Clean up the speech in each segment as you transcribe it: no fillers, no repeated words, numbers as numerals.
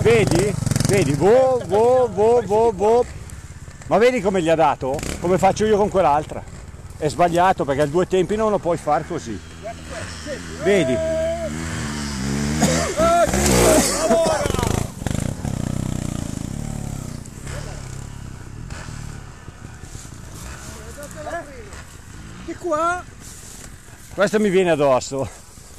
Vedi? Vedi? Vo, vo, vo, vo, vo. Ma vedi come gli ha dato? Come faccio io con quell'altra? È sbagliato perché a due tempi non lo puoi fare così. Vedi? E qua? Questo mi viene addosso.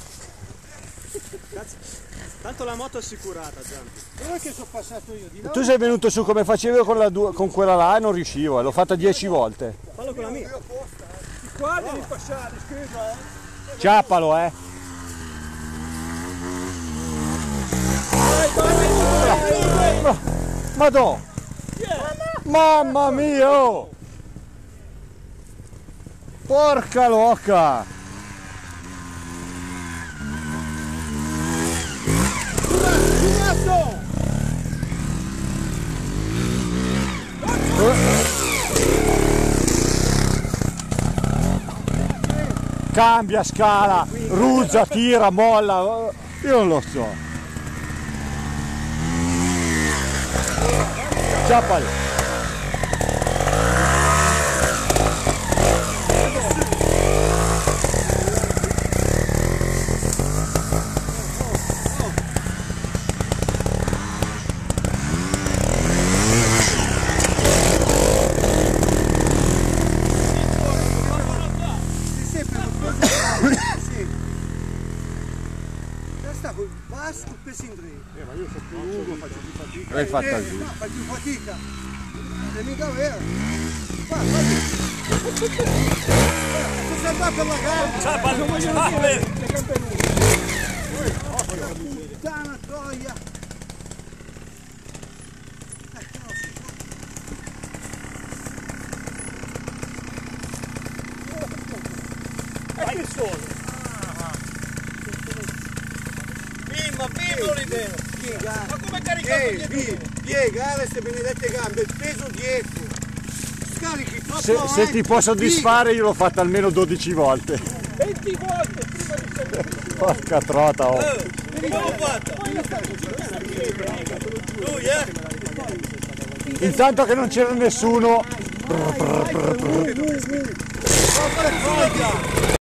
Tanto la moto è assicurata, Gianni. Dove è che sono passato io? Di là? Tu sei venuto su come facevo con quella là e non riuscivo, l'ho fatta 10 volte. Fallo con la mia. Di qua devi passare, scusa, Ciappalo, eh! Madò! Mamma mia! Oh. Porca loca! Cambia scala, ruzza, tira, molla, io non lo so. Ciappalo. Basta pesi in dritto. Ma io sono più lungo, faccio più fatica. L'hai fatta così. No, fai più fatica. È mica vero. Guarda, tu sei qua per la gara. Ciao, Puttana troia. Vai che sono? Ma pieno l'idea! Ma come caricato dietro? Piega queste benedette gambe, il peso dietro. Scarichi troppo Se ti può soddisfare io l'ho fatta almeno 12 volte. 20 volte prima di salire! Porca trota, oh! Come l'ho fatta? Lui, Intanto che non c'era nessuno.